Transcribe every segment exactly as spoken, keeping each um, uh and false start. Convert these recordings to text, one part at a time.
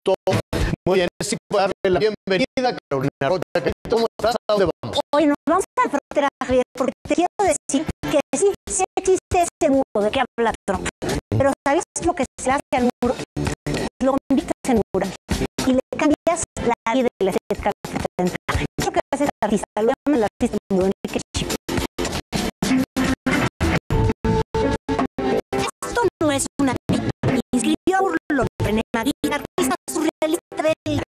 gustó. Muy bien, es tiempo de darle la bienvenida, Carolina Rocha. ¿Cómo estás? ¿A dónde vamos? Hoy nos vamos a la frontera, Javier, porque te quiero decir que sí, sí existe ese muro de que habla Trump. Pero ¿sabes lo que se hace al muro? Lo conviertes en mural y le cambias la vida y la estética a la frente. Eso que hace el artista, lo llaman el artista muro. Esto no es una pica. Inscribió a Burlo René Magui, artista surrealista belga.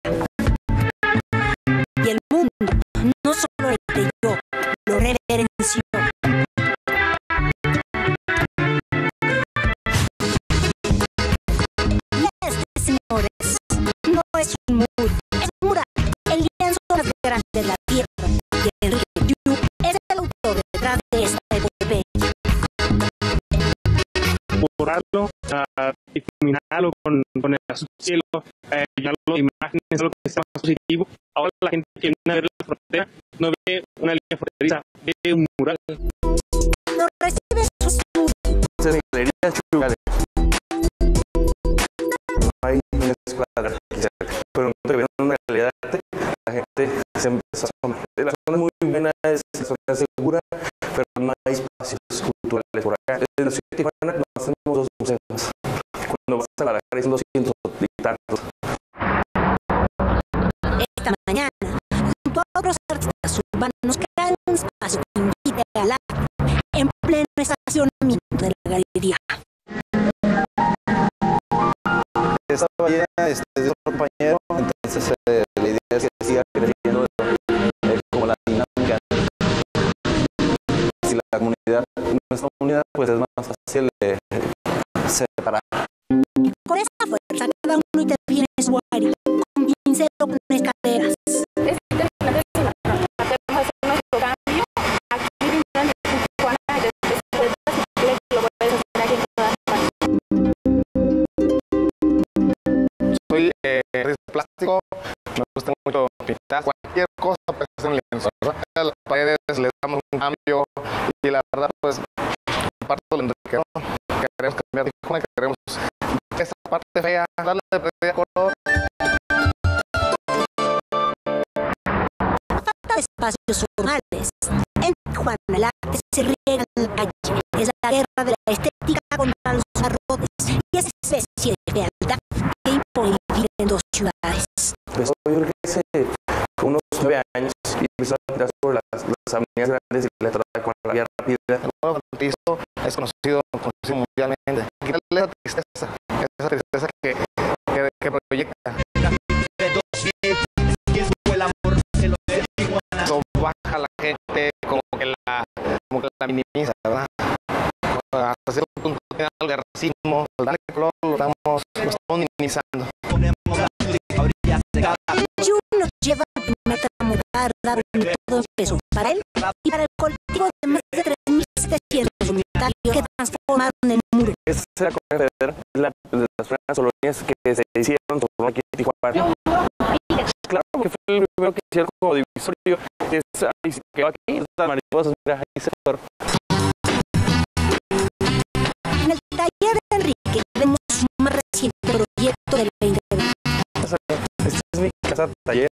Y el mundo no solo le creyó, lo reverenció. Y este, señores, no es un muro, es un mural. El lienzo más grande de la tierra. Y Enrique Yu es el autor detrás de esta epopeya. Borrarlo, uh, difuminarlo con, con el azul cielo, eh, llenarlo de imágenes, lo que sea más positivo. Ahora la gente que viene a ver la frontera no ve una línea fronteriza, ve un mural. No recibe sus Entonces, galerías chugales. Hay una escuela de arte cerca, pero no te ven una galería de arte, la gente se empezó a asombrar. La zona es muy buena, es la zona segura, pero no hay espacios culturales por acá. En la ciudad de Tijuana no hacemos dos museos. Cuando vas a la Guadalajara son doscientos y tantos. Esta mañana, junto a otros artistas urbanos, crean un espacio que invite al arte en pleno estacionamiento de la galería. Estaba llena este, de otro compañero, entonces eh, la idea es que siga creciendo eh, como la dinámica. Si la comunidad no es comunidad, pues es más fácil eh, separar. Con esa fuerza, cada uno interviene en su área, con pincel o con escaleras. Soy eh, plástico, me gusta mucho pintar cualquier cosa pues en lienzo, ¿verdad? A las paredes le damos un cambio y la verdad pues parte de lo enriquecedor que queremos cambiar de Tijuana, que queremos esa parte fea, darle de color. A falta de espacios formales, en Tijuana el arte se riega en la calle. Es la guerra de la estética contra los arrotes y esa especie de fealdad que impone vivir en dos ciudades. Pues yo creo que hace unos nueve años y empezó a tirar sobre las, las avenidas grandes y la trata con la vía rápida. El nuevo fronterizo es conocido, conocido mundialmente. Quitarle esa tristeza, esa tristeza que, que, que proyecta. Eso baja a la gente, como que la, como que la minimiza, ¿verdad? Hasta cierto punto tiene algo de racismo, al darle color lo estamos, lo estamos minimizando. Yu nos lleva al primer tramo donde todo empezó para él y para el colectivo de más de tres mil setecientos voluntarios que transformaron el muro. Esa era la, la, las primeras colonias que se hicieron sobre aquí en Tijuana. Claro que fue el primero que hicieron como divisorio, que es ahí se quedó aquí, estas mariposas, mira, ahí se fueron. En el taller de Enrique vemos un más reciente proyecto de la integridad. Esta es mi casa taller.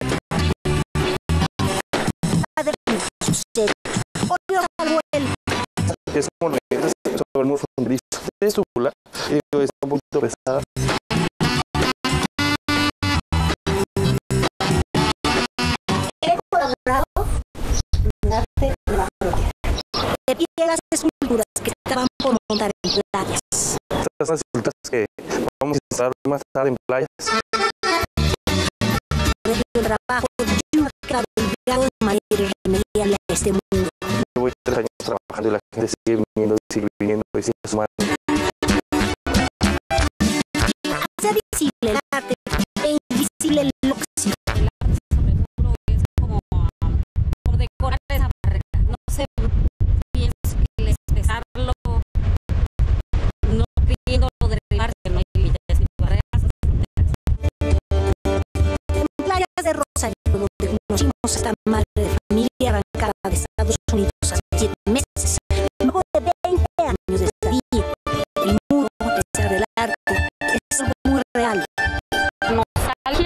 Padre sucede. Volvió algo él. Es como leyes sobre el muro fronterizo. Es circular y está un poquito pesada. He colaborado en arte de la frontera. De piedras esculturas que estaban por montar en playas. Estas son las esculturas que vamos a instalar más tarde en playas. Desde el trabajo de una clave de manera irremediable a este mundo. Llevo tres años trabajando y la gente sigue viniendo, sigue viniendo y sigue sumando. Hacer visible el arte e invisible el óxido. El arte sobre el muro es como, como decorar esa barrera. No sé, pienso que el expresarlo, no queriendo derribar, que no hay límites ni barreras o fronteras. En playas de Rosario, donde conocimos a esta madre de familia arrancada de Estados Unidos hace siete meses, luego de veinte años de estadía, el muro, a pesar del arte, es algo muy real. Nos sale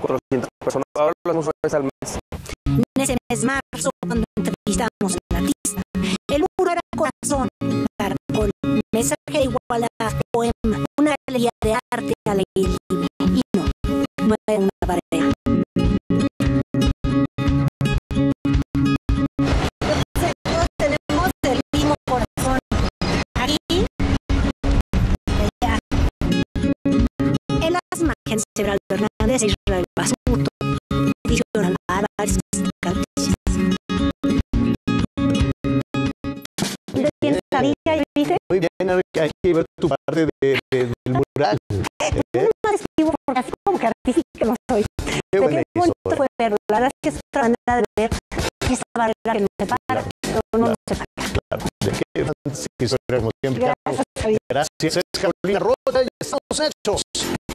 cuatrocientas personas. Ahora lo hacemos una vez al mes. En ese mes de marzo, cuando entrevistamos al artista, el muro era corazón, caracol, mensaje de igualdad, poema, una galería de arte al aire libre. Y no, no era una pared. Nosotros tenemos el mismo corazón. Aquí, allá. En las imágenes de Israel Hernández e Israel Basurto, edición Álvarez, ¿quién sabía? ¿Viste? Muy bien, hay que ver tu parte de, de, del mural. No lo describo porque así como que artística no soy. Qué Pero buena qué bonito eso. fue verlo. La verdad es que es otra manera de ver esa barrera que nos separa, pero no nos separa. Claro, de qué historia como siempre. Gracias, Javier. Gracias, es Carolina Rota y estamos hechos.